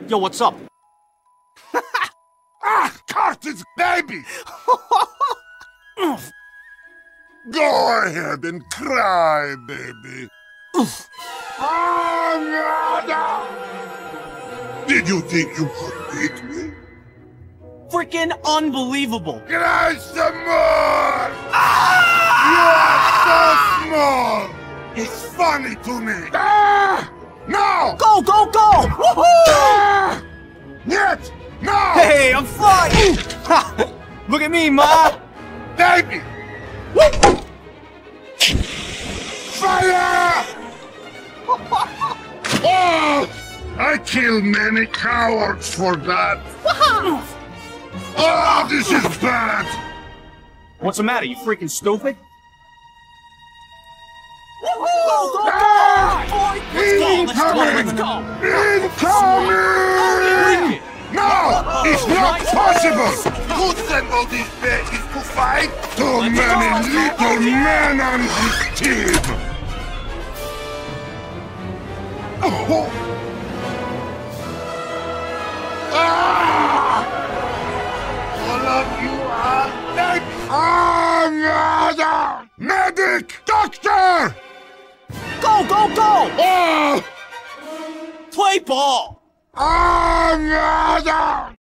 Yo, what's up? Ah, cartridge, baby! Go ahead and cry, baby. Did you think you could beat me? Freaking unbelievable! Cry some more! You are so small! It's funny to me! No! Go, go, go! Woohoo! Нет! No! Hey, I'm flying! Look at me, ma! Baby! Fire! Oh! I killed many cowards for that. Oh, this is bad! What's the matter? You freaking stupid? Go, go, go! Let's go! Incoming! No! It's not possible! Who sent all these babies to fight? Too many little men on this team! Oh. Ah! All of you are dead! Ah, medic! Doctor! Go, go, go! Oh! Play ball! Ah,